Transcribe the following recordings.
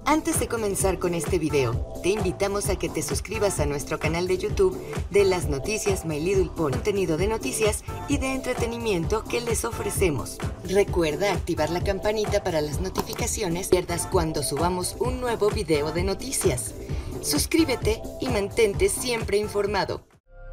Antes de comenzar con este video, te invitamos a que te suscribas a nuestro canal de YouTube de las noticias My Little Pony, contenido de noticias y de entretenimiento que les ofrecemos. Recuerda activar la campanita para las notificaciones, pierdas cuando subamos un nuevo video de noticias. Suscríbete y mantente siempre informado.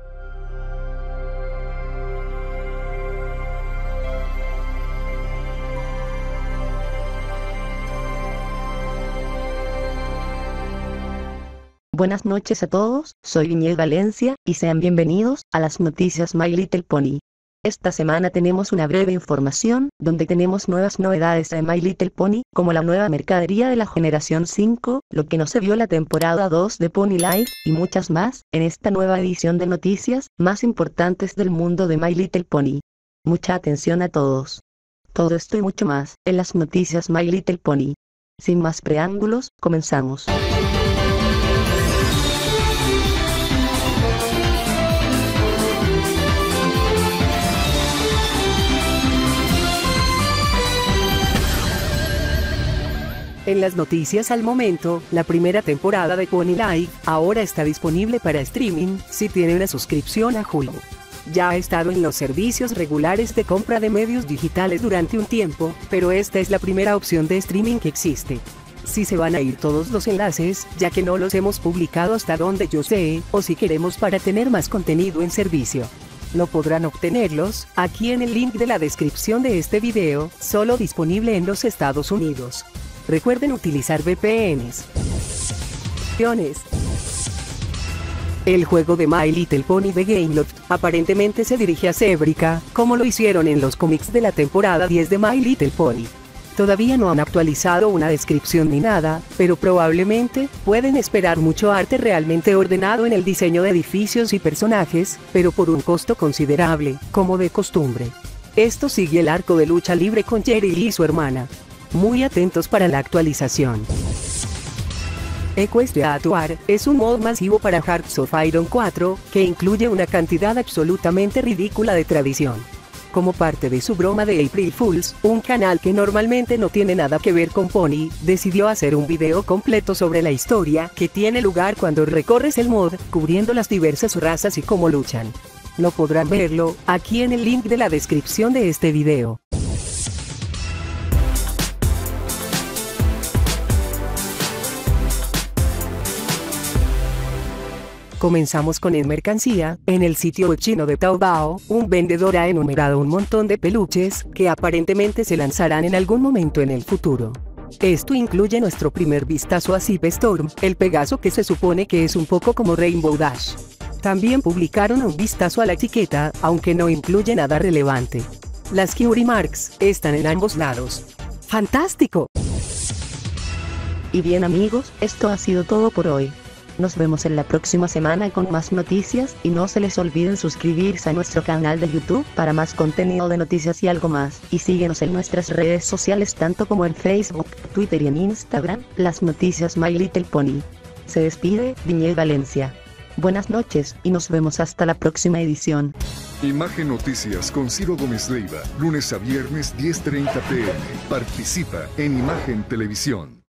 Buenas noches a todos, soy Viñez Valencia, y sean bienvenidos a las noticias My Little Pony. Esta semana tenemos una breve información, donde tenemos nuevas novedades de My Little Pony, como la nueva mercadería de la generación 5, lo que no se vio la temporada 2 de Pony Life, y muchas más, en esta nueva edición de noticias, más importantes del mundo de My Little Pony. Mucha atención a todos. Todo esto y mucho más, en las noticias My Little Pony. Sin más preámbulos, comenzamos. En las noticias al momento, la primera temporada de Pony Life ahora está disponible para streaming, si tiene una suscripción a Hulu. Ya ha estado en los servicios regulares de compra de medios digitales durante un tiempo, pero esta es la primera opción de streaming que existe. Si se van a ir todos los enlaces, ya que no los hemos publicado hasta donde yo sé, o si queremos para tener más contenido en servicio. No podrán obtenerlos, aquí en el link de la descripción de este video, solo disponible en los Estados Unidos. Recuerden utilizar VPNs. El juego de My Little Pony de Gameloft aparentemente se dirige a Zebreeka, como lo hicieron en los cómics de la temporada 10 de My Little Pony. Todavía no han actualizado una descripción ni nada, pero probablemente pueden esperar mucho arte realmente ordenado en el diseño de edificios y personajes, pero por un costo considerable, como de costumbre. Esto sigue el arco de lucha libre con Jerry Lee y su hermana. Muy atentos para la actualización. Equestria Tour es un mod masivo para Hearts of Iron 4, que incluye una cantidad absolutamente ridícula de tradición. Como parte de su broma de April Fools, un canal que normalmente no tiene nada que ver con Pony, decidió hacer un video completo sobre la historia que tiene lugar cuando recorres el mod, cubriendo las diversas razas y cómo luchan. No podrán verlo, aquí en el link de la descripción de este video. Comenzamos con en mercancía. En el sitio web chino de Taobao, un vendedor ha enumerado un montón de peluches, que aparentemente se lanzarán en algún momento en el futuro. Esto incluye nuestro primer vistazo a Zip Storm, el Pegaso que se supone que es un poco como Rainbow Dash. También publicaron un vistazo a la etiqueta, aunque no incluye nada relevante. Las Curie Marks están en ambos lados. ¡Fantástico! Y bien amigos, esto ha sido todo por hoy. Nos vemos en la próxima semana con más noticias, y no se les olviden suscribirse a nuestro canal de YouTube para más contenido de noticias y algo más, y síguenos en nuestras redes sociales tanto como en Facebook, Twitter y en Instagram, las noticias My Little Pony. Se despide, Viñez Valencia. Buenas noches, y nos vemos hasta la próxima edición. Imagen Noticias con Ciro Gómez Leiva, lunes a viernes 10:30 p.m. Participa en Imagen Televisión.